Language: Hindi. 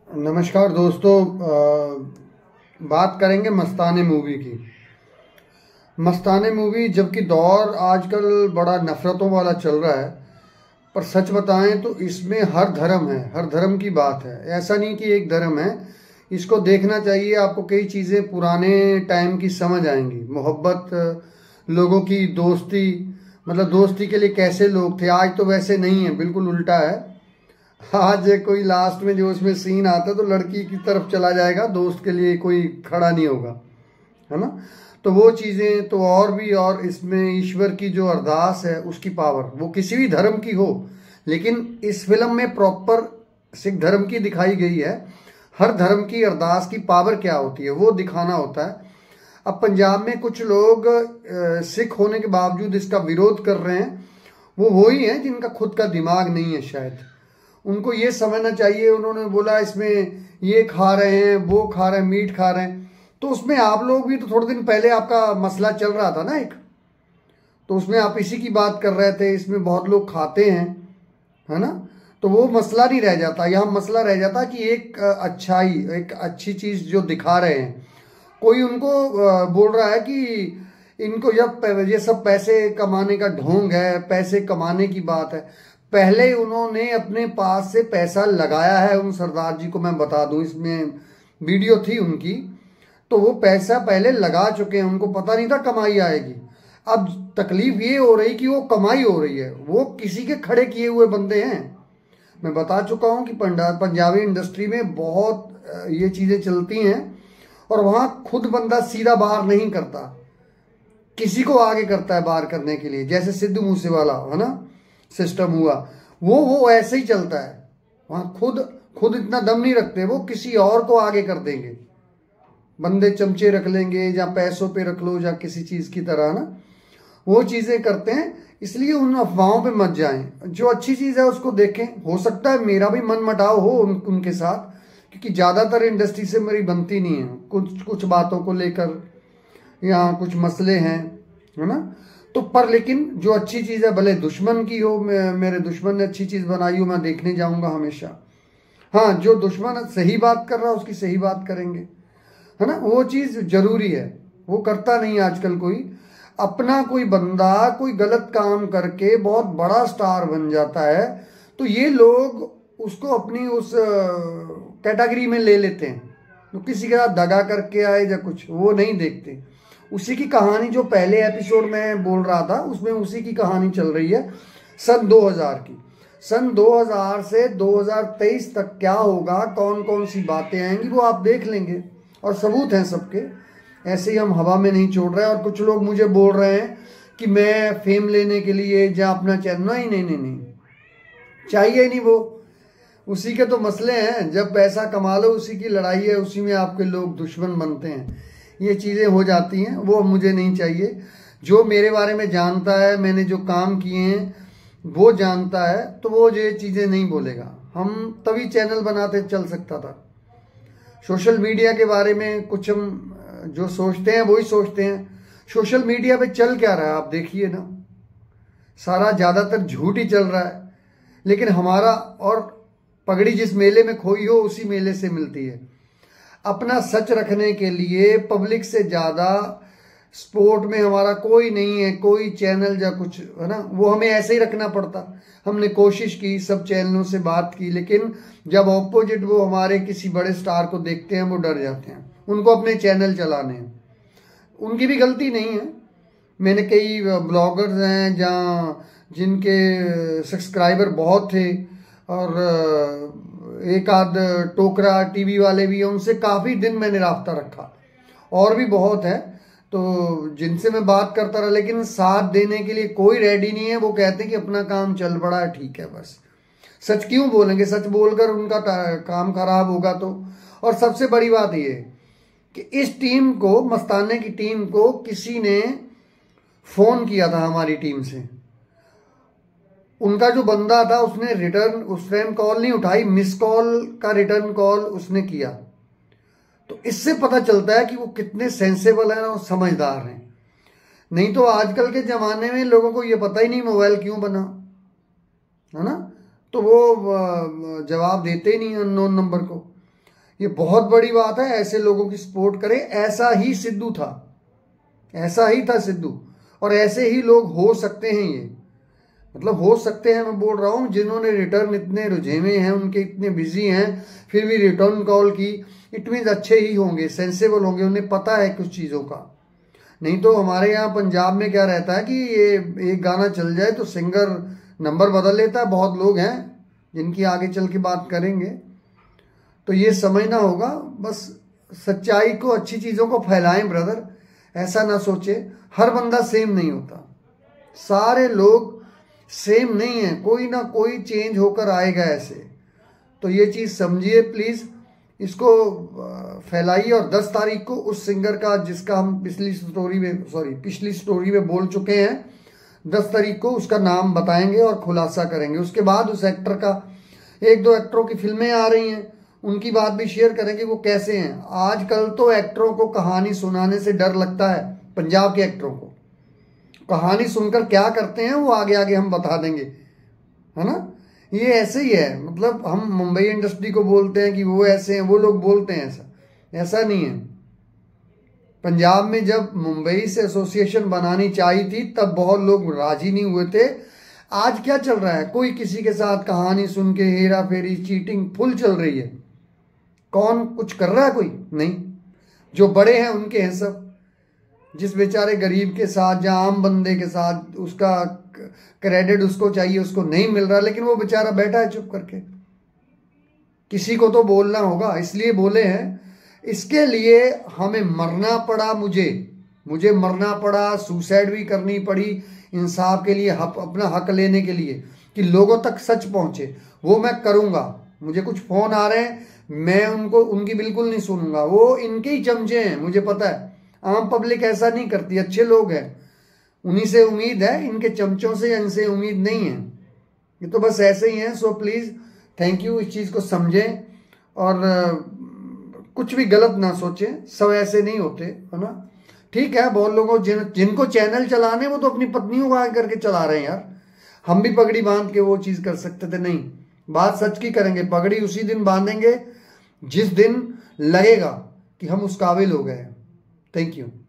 नमस्कार दोस्तों। बात करेंगे मस्ताने मूवी की। मस्ताने मूवी जबकि दौर आजकल बड़ा नफरतों वाला चल रहा है, पर सच बताएं तो इसमें हर धर्म है, हर धर्म की बात है। ऐसा नहीं कि एक धर्म है। इसको देखना चाहिए आपको। कई चीज़ें पुराने टाइम की समझ आएंगी। मोहब्बत, लोगों की दोस्ती, मतलब दोस्ती के लिए कैसे लोग थे, आज तो वैसे नहीं है, बिल्कुल उल्टा है। आज कोई लास्ट में जो उसमें सीन आता है तो लड़की की तरफ चला जाएगा, दोस्त के लिए कोई खड़ा नहीं होगा, है ना। तो वो चीज़ें तो और भी, और इसमें ईश्वर की जो अरदास है उसकी पावर, वो किसी भी धर्म की हो, लेकिन इस फिल्म में प्रॉपर सिख धर्म की दिखाई गई है। हर धर्म की अरदास की पावर क्या होती है वो दिखाना होता है। अब पंजाब में कुछ लोग सिख होने के बावजूद इसका विरोध कर रहे हैं। वो ही हैं जिनका खुद का दिमाग नहीं है शायद। उनको ये समझना चाहिए। उन्होंने बोला इसमें ये खा रहे हैं, वो खा रहे हैं, मीट खा रहे हैं, तो उसमें आप लोग भी तो थोड़े दिन पहले आपका मसला चल रहा था ना एक, तो उसमें आप इसी की बात कर रहे थे। इसमें बहुत लोग खाते हैं, है ना। तो वो मसला नहीं रह जाता। यहाँ मसला रह जाता कि एक अच्छाई, एक अच्छी चीज़ जो दिखा रहे हैं। कोई उनको बोल रहा है कि इनको ये सब पैसे कमाने का ढोंग है, पैसे कमाने की बात है। पहले उन्होंने अपने पास से पैसा लगाया है। उन सरदार जी को मैं बता दूं, इसमें वीडियो थी उनकी, तो वो पैसा पहले लगा चुके हैं। उनको पता नहीं था कमाई आएगी। अब तकलीफ ये हो रही कि वो कमाई हो रही है, वो किसी के खड़े किए हुए बंदे हैं। मैं बता चुका हूं कि पंजाबी इंडस्ट्री में बहुत ये चीज़ें चलती हैं, और वहाँ खुद बंदा सीधा बाहर नहीं करता, किसी को आगे करता है बाहर करने के लिए। जैसे सिद्धू मूसेवाला, है ना, सिस्टम हुआ, वो ऐसे ही चलता है। वहाँ खुद इतना दम नहीं रखते, वो किसी और को आगे कर देंगे। बंदे चमचे रख लेंगे, या पैसों पे रख लो, या किसी चीज़ की तरह ना, वो चीज़ें करते हैं। इसलिए उन अफवाहों पे मत जाएं। जो अच्छी चीज़ है उसको देखें। हो सकता है मेरा भी मन मुटाव हो उनके साथ, क्योंकि ज़्यादातर इंडस्ट्री से मेरी बनती नहीं है। कुछ बातों को लेकर यहाँ कुछ मसले हैं, है ना। तो पर लेकिन जो अच्छी चीज़ है, भले दुश्मन की हो, मेरे दुश्मन ने अच्छी चीज़ बनाई हो, मैं देखने जाऊँगा हमेशा। हाँ, जो दुश्मन सही बात कर रहा है उसकी सही बात करेंगे, है ना। वो चीज़ जरूरी है। वो करता नहीं आजकल कोई। अपना कोई बंदा कोई गलत काम करके बहुत बड़ा स्टार बन जाता है, तो ये लोग उसको अपनी उस कैटेगरी में ले लेते हैं। तो किसी के साथ दगा करके आए या कुछ, वो नहीं देखते। उसी की कहानी जो पहले एपिसोड में बोल रहा था, उसमें उसी की कहानी चल रही है सन 2000 की। सन 2000 से 2023 तक क्या होगा, कौन कौन सी बातें आएंगी, वो आप देख लेंगे। और सबूत हैं सबके, ऐसे ही हम हवा में नहीं छोड़ रहे हैं। और कुछ लोग मुझे बोल रहे हैं कि मैं फेम लेने के लिए या अपना चैनल, नहीं चाहिए ही नहीं। वो उसी के तो मसले हैं। जब पैसा कमा लो उसी की लड़ाई है, उसी में आपके लोग दुश्मन बनते हैं। ये चीज़ें हो जाती हैं, वो मुझे नहीं चाहिए। जो मेरे बारे में जानता है, मैंने जो काम किए हैं वो जानता है, तो वो ये चीज़ें नहीं बोलेगा। हम तभी चैनल बनाते चल सकता था। सोशल मीडिया के बारे में कुछ हम जो सोचते हैं वही सोचते हैं। सोशल मीडिया पे चल क्या रहा है आप देखिए ना, सारा ज़्यादातर झूठ ही चल रहा है। लेकिन हमारा, और पगड़ी जिस मेले में खोई हो उसी मेले से मिलती है। अपना सच रखने के लिए पब्लिक से ज़्यादा स्पोर्ट में हमारा कोई नहीं है, कोई चैनल या कुछ, है ना। वो हमें ऐसे ही रखना पड़ता। हमने कोशिश की, सब चैनलों से बात की, लेकिन जब ऑपोजिट वो हमारे किसी बड़े स्टार को देखते हैं वो डर जाते हैं। उनको अपने चैनल चलाने हैं, उनकी भी गलती नहीं है। मैंने कई ब्लॉगर्स हैं जहाँ जिनके सब्सक्राइबर बहुत थे, और एक आध टोकरा टीवी वाले भी हैं, उनसे काफ़ी दिन मैंने राब्ता रखा। और भी बहुत है तो जिनसे मैं बात करता रहा, लेकिन साथ देने के लिए कोई रेडी नहीं है। वो कहते हैं कि अपना काम चल पड़ा है, ठीक है बस। सच क्यों बोलेंगे? सच बोलकर उनका काम खराब होगा तो। और सबसे बड़ी बात ये कि इस टीम को, मस्ताने की टीम को किसी ने फ़ोन किया था हमारी टीम से। उनका जो बंदा था उसने रिटर्न उस टाइम कॉल नहीं उठाई, मिस कॉल का रिटर्न कॉल उसने किया। तो इससे पता चलता है कि वो कितने सेंसेबल हैं और समझदार हैं। नहीं तो आजकल के ज़माने में लोगों को ये पता ही नहीं मोबाइल क्यों बना, है ना। तो वो जवाब देते ही नहीं अननोन नंबर को। ये बहुत बड़ी बात है, ऐसे लोगों की सपोर्ट करें। ऐसा ही सिद्धू था, ऐसा ही था सिद्धू, और ऐसे ही लोग हो सकते हैं। ये मतलब हो सकते हैं, मैं बोल रहा हूँ, जिन्होंने रिटर्न इतने रुझेवे हैं, उनके इतने बिजी हैं, फिर भी रिटर्न कॉल की, इट मीन्स अच्छे ही होंगे, सेंसेबल होंगे, उन्हें पता है कुछ चीज़ों का। नहीं तो हमारे यहाँ पंजाब में क्या रहता है कि ये एक गाना चल जाए तो सिंगर नंबर बदल लेता है। बहुत लोग हैं जिनकी आगे चल के बात करेंगे, तो ये समझना होगा। बस सच्चाई को, अच्छी चीज़ों को फैलाएं ब्रदर। ऐसा ना सोचे हर बंदा सेम नहीं होता, सारे लोग सेम नहीं है, कोई ना कोई चेंज होकर आएगा ऐसे। तो ये चीज़ समझिए प्लीज़, इसको फैलाइए। और 10 तारीख को उस सिंगर का, जिसका हम पिछली स्टोरी में बोल चुके हैं, 10 तारीख को उसका नाम बताएंगे और खुलासा करेंगे। उसके बाद उस एक्टर का, 1-2 एक्टरों की फिल्में आ रही हैं, उनकी बात भी शेयर करेंगे, वो कैसे हैं। आजकल तो एक्टरों को कहानी सुनाने से डर लगता है। पंजाब के एक्टरों को कहानी सुनकर क्या करते हैं वो आगे आगे हम बता देंगे, है ना। ये ऐसे ही है, मतलब हम मुंबई इंडस्ट्री को बोलते हैं कि वो ऐसे हैं, वो लोग बोलते हैं ऐसा, ऐसा नहीं है। पंजाब में जब मुंबई से एसोसिएशन बनानी चाहिए थी तब बहुत लोग राजी नहीं हुए थे। आज क्या चल रहा है, कोई किसी के साथ कहानी सुन के हेरा फेरी, चीटिंग फुल चल रही है। कौन कुछ कर रहा है? कोई नहीं। जो बड़े हैं उनके हैं सब। जिस बेचारे गरीब के साथ या आम बंदे के साथ उसका क्रेडिट उसको चाहिए, उसको नहीं मिल रहा, लेकिन वो बेचारा बैठा है चुप करके। किसी को तो बोलना होगा, इसलिए बोले हैं। इसके लिए हमें मरना पड़ा, मुझे मरना पड़ा, सुसाइड भी करनी पड़ी इंसाफ के लिए, अपना हक लेने के लिए, कि लोगों तक सच पहुंचे। वो मैं करूंगा। मुझे कुछ फोन आ रहे हैं, मैं उनकी बिल्कुल नहीं सुनूंगा। वो इनके ही चमचे हैं, मुझे पता है। आम पब्लिक ऐसा नहीं करती, अच्छे लोग हैं, उन्हीं से उम्मीद है, इनके चमचों से या इनसे उम्मीद नहीं है। ये तो बस ऐसे ही हैं। सो प्लीज़ थैंक यू, इस चीज़ को समझें और कुछ भी गलत ना सोचें। सब ऐसे नहीं होते, है ना। ठीक है, बहुत लोगों जिनको चैनल चलाने, वो तो अपनी पत्नियों को आगे करके चला रहे हैं यार। हम भी पगड़ी बांध के वो चीज़ कर सकते थे। नहीं, बात सच की करेंगे। पगड़ी उसी दिन बांधेंगे जिस दिन लगेगा कि हम उस काबिल हो गए। Thank you.